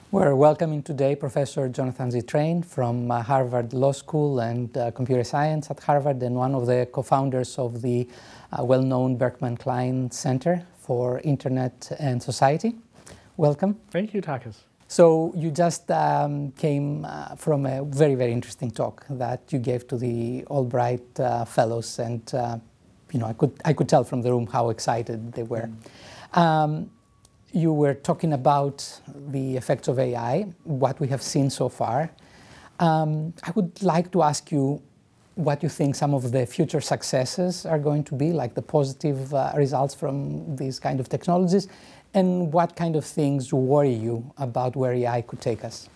We're welcoming today Professor Jonathan Zittrain from Harvard Law School and Computer Science at Harvard, and one of the co-founders of the well-known Berkman Klein Center for Internet and Society. Welcome. Thank you, Takis. So you just came from a very, very interesting talk that you gave to the Albright fellows, and you know, I could tell from the room how excited they were. You were talking about the effects of AI, what we have seen so far. I would like to ask you what you think some of the future successes are going to be, like the positive results from these kind of technologies, and what kind of things worry you about where AI could take us.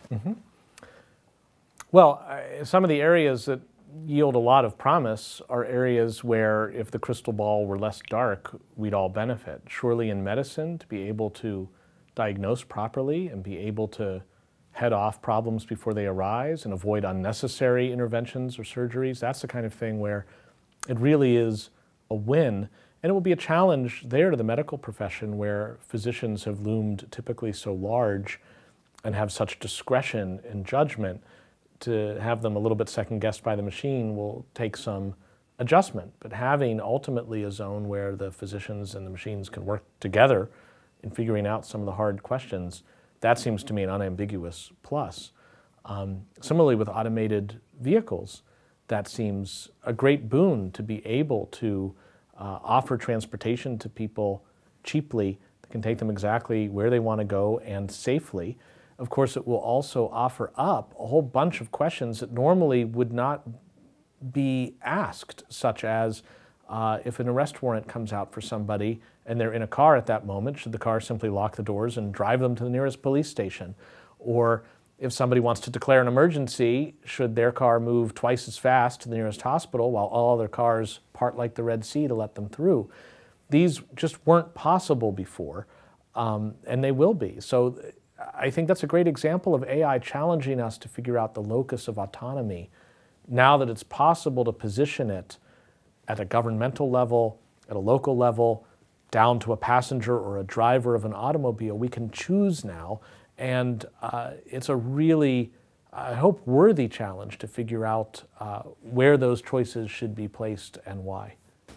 Well, some of the areas that yield a lot of promise are areas where, if the crystal ball were less dark, we'd all benefit. Surely in medicine, to be able to diagnose properly and be able to head off problems before they arise and avoid unnecessary interventions or surgeries, that's the kind of thing where it really is a win. And it will be a challenge there to the medical profession, where physicians have loomed typically so large and have such discretion and judgment. To have them a little bit second-guessed by the machine will take some adjustment. But having ultimately a zone where the physicians and the machines can work together in figuring out some of the hard questions, that seems to me an unambiguous plus. Similarly with automated vehicles, that seems a great boon to be able to offer transportation to people cheaply that can take them exactly where they want to go and safely. Of course, it will also offer up a whole bunch of questions that normally would not be asked, such as if an arrest warrant comes out for somebody and they're in a car at that moment, should the car simply lock the doors and drive them to the nearest police station? Or if somebody wants to declare an emergency, should their car move twice as fast to the nearest hospital while all other cars part like the Red Sea to let them through? These just weren't possible before, and they will be. So I think that's a great example of AI challenging us to figure out the locus of autonomy. Now that it's possible to position it at a governmental level, at a local level, down to a passenger or a driver of an automobile, we can choose now. And it's a really, I hope, worthy challenge to figure out where those choices should be placed and why.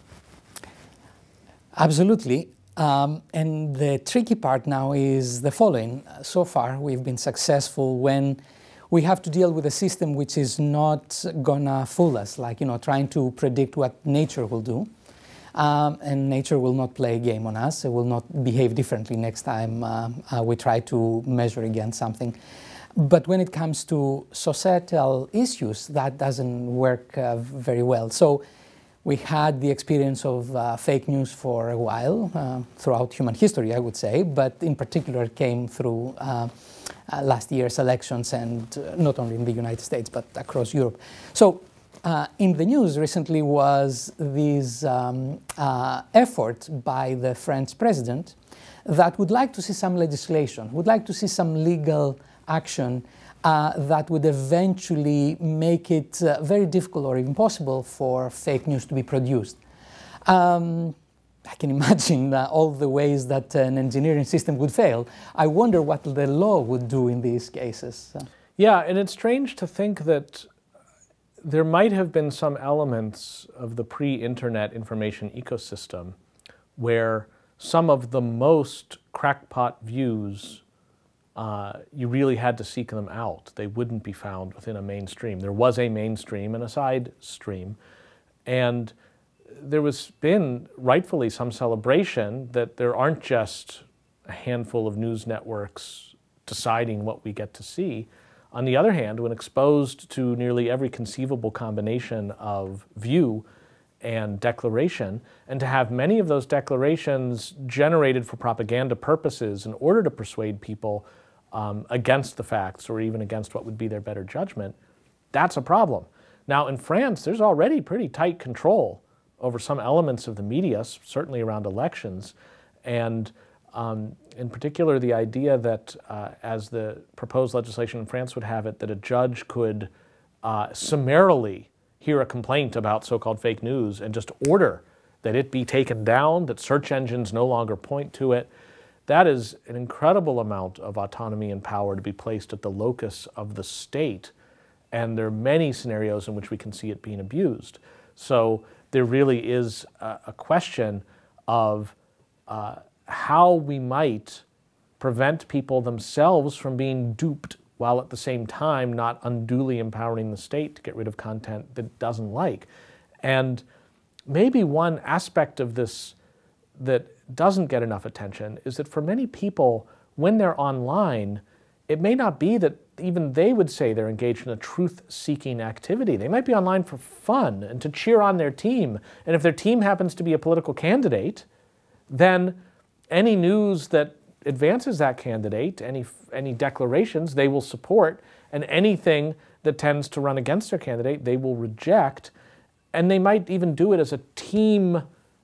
Absolutely. And the tricky part now is the following. So far, we've been successful when we have to deal with a system which is not gonna fool us, like, you know, trying to predict what nature will do. And nature will not play a game on us. It will not behave differently next time we try to measure against something. But when it comes to societal issues, that doesn't work very well. So we had the experience of fake news for a while, throughout human history, I would say, but in particular came through last year's elections, and not only in the United States, but across Europe. So in the news recently was this effort by the French president that would like to see some legislation, would like to see some legal action that would eventually make it very difficult or impossible for fake news to be produced. I can imagine all the ways that an engineering system would fail. I wonder what the law would do in these cases. Yeah, and it's strange to think that there might have been some elements of the pre-internet information ecosystem where some of the most crackpot views, you really had to seek them out. They wouldn't be found within a mainstream. There was a mainstream and a side stream. And there was been rightfully some celebration that there aren't just a handful of news networks deciding what we get to see. On the other hand, when exposed to nearly every conceivable combination of view and declaration, and to have many of those declarations generated for propaganda purposes in order to persuade people against the facts or even against what would be their better judgment, that's a problem. Now in France, there's already pretty tight control over some elements of the media, certainly around elections, and in particular the idea that, as the proposed legislation in France would have it, that a judge could summarily hear a complaint about so-called fake news and just order that it be taken down, that search engines no longer point to it. that is an incredible amount of autonomy and power to be placed at the locus of the state. And there are many scenarios in which we can see it being abused. So there really is a question of how we might prevent people themselves from being duped while at the same time not unduly empowering the state to get rid of content that it doesn't like. And maybe one aspect of this that doesn't get enough attention is that for many people, when they're online, it may not be that even they would say they're engaged in a truth-seeking activity. They might be online for fun and to cheer on their team. And if their team happens to be a political candidate, then any news that advances that candidate, any declarations, they will support, and anything that tends to run against their candidate, they will reject. And they might even do it as a team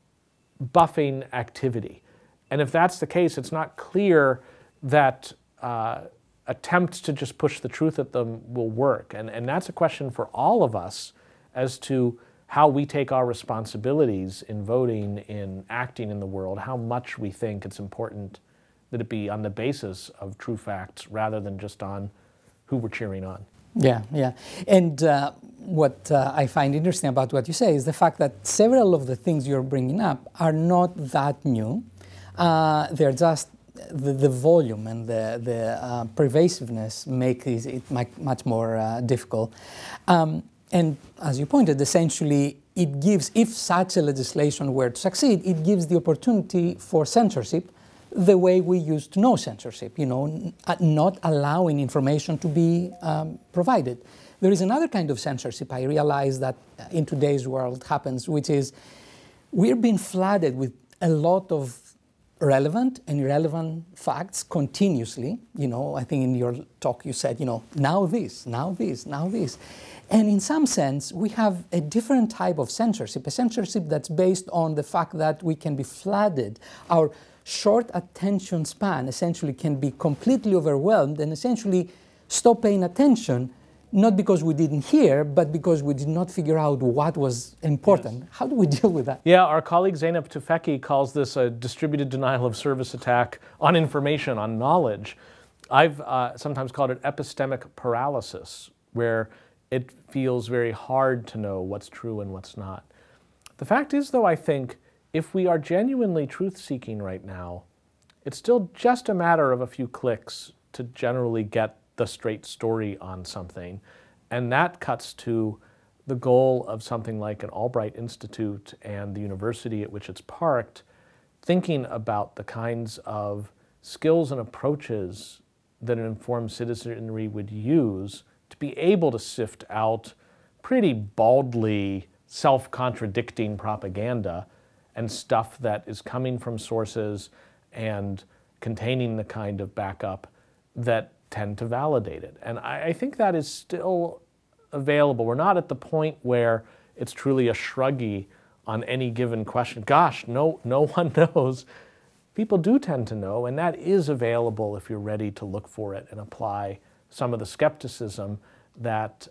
buffing activity. And if that's the case, it's not clear that attempts to just push the truth at them will work. And that's a question for all of us as to how we take our responsibilities in voting, in acting in the world, how much we think it's important that it be on the basis of true facts rather than just on who we're cheering on. Yeah, yeah. And what I find interesting about what you say is the fact that several of the things you're bringing up are not that new. They're just the volume and the pervasiveness make it much more difficult. And as you pointed, essentially, it gives, if such a legislation were to succeed, it gives the opportunity for censorship the way we used to know censorship, you know, not allowing information to be provided. There is another kind of censorship I realize that in today's world happens, which is we're being flooded with a lot of relevant and irrelevant facts continuously. You know, I think in your talk you said, you know, now this, now this, now this. And in some sense, we have a different type of censorship, a censorship that's based on the fact that we can be flooded. Our short attention span essentially can be completely overwhelmed and essentially stop paying attention, not because we didn't hear, but because we did not figure out what was important. Yes. How do we deal with that? Yeah, our colleague Zeynep Tufekci calls this a distributed denial of service attack on information, on knowledge. I've sometimes called it epistemic paralysis, where it feels very hard to know what's true and what's not. The fact is, though, I think if we are genuinely truth-seeking right now, it's still just a matter of a few clicks to generally get the straight story on something. And that cuts to the goal of something like an Albright Institute and the university at which it's parked, thinking about the kinds of skills and approaches that an informed citizenry would use to be able to sift out pretty baldly self-contradicting propaganda and stuff that is coming from sources and containing the kind of backup that tend to validate it. And I think that is still available. We're not at the point where it's truly a shruggy on any given question. Gosh, no one knows. People do tend to know, and that is available if you're ready to look for it and apply some of the skepticism that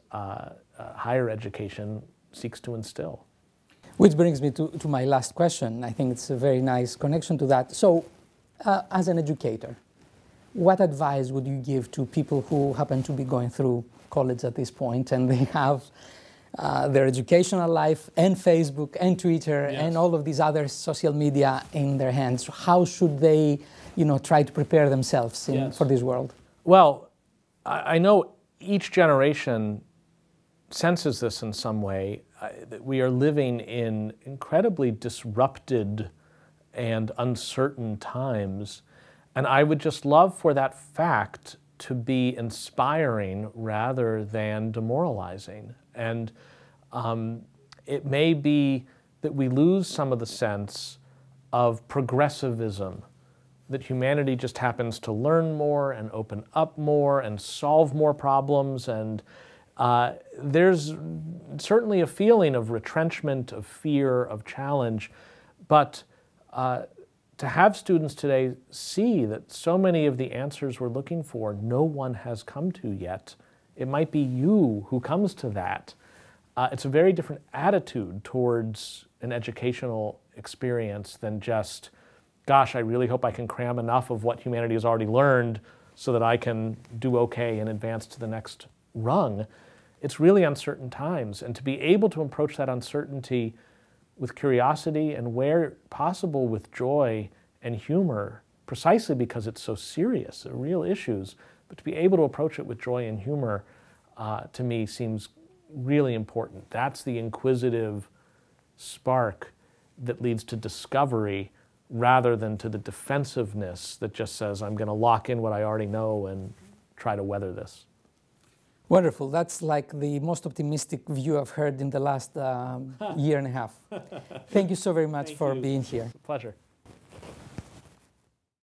higher education seeks to instill. Which brings me to my last question. I think it's a very nice connection to that. So, as an educator, what advice would you give to people who happen to be going through college at this point and they have their educational life and Facebook and Twitter and all of these other social media in their hands? How should they, you know, try to prepare themselves for this world? Well, I know each generation senses this in some way. That we are living in incredibly disrupted and uncertain times. And I would just love for that fact to be inspiring rather than demoralizing. And it may be that we lose some of the sense of progressivism, that humanity just happens to learn more and open up more and solve more problems. And there's certainly a feeling of retrenchment, of fear, of challenge. But to have students today see that so many of the answers we're looking for, no one has come to yet. It might be you who comes to that. It's a very different attitude towards an educational experience than just gosh, I really hope I can cram enough of what humanity has already learned so that I can do okay and advance to the next rung. It's really uncertain times. And to be able to approach that uncertainty with curiosity and, where possible, with joy and humor, precisely because it's so serious, they're real issues, but to be able to approach it with joy and humor, to me, seems really important. That's the inquisitive spark that leads to discovery rather than to the defensiveness that just says, I'm going to lock in what I already know and try to weather this. Wonderful. That's like the most optimistic view I've heard in the last year and a half. Thank you so very much for being here. Pleasure.